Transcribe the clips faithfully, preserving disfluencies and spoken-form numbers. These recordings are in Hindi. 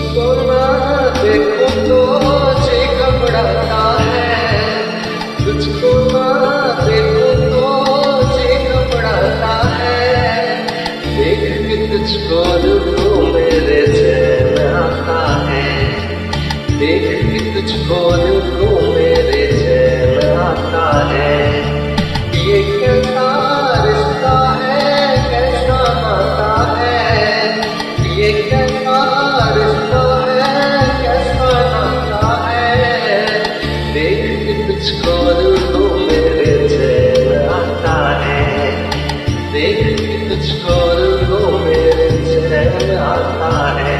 तुझको ना देखूं तो जी घबराता है, तुझको ना देखूं तो जी घबराता है, देख के तुझको रुको मेरे चैन आता है, देख के तुझको रुको मेरे चैन आता है। ये कैसा रिश्ता है, कैसा नाता है, ये कैसा रिश्ता है, कैसा नाता है, देख के तुझको रुको मेरे चैन आता है, देख के तुझको रुको मेरे चैन आता है।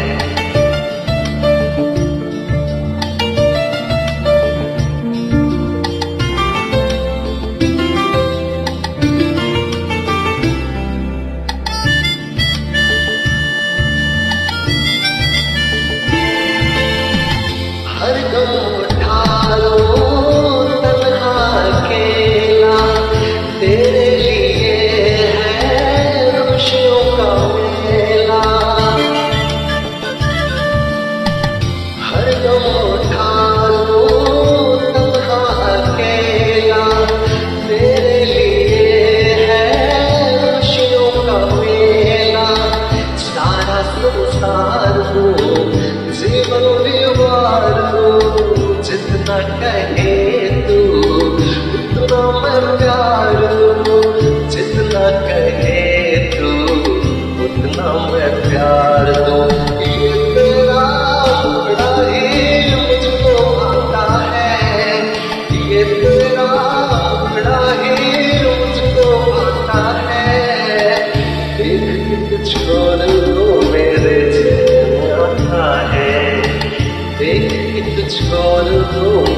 हर दम उठा लो तन्हा अकेला, तेरे लिए है खुशियों का मेला। हर दम उठा लो तन्हा अकेला, तेरे लिए है खुशियों का मेला। सारा संसार हो जीवन व्यवहार हो, जितना कहे तू उतना मैं प्यार दो, जितना कहे तू उतना मैं प्यार दो। ये तेरा मुखड़ा ही मुझको आता है, ये तेरा मुखड़ा ही मुझको आता है, देख के तुझको रुको मेरे चैन आता है, देख के तुझको रुको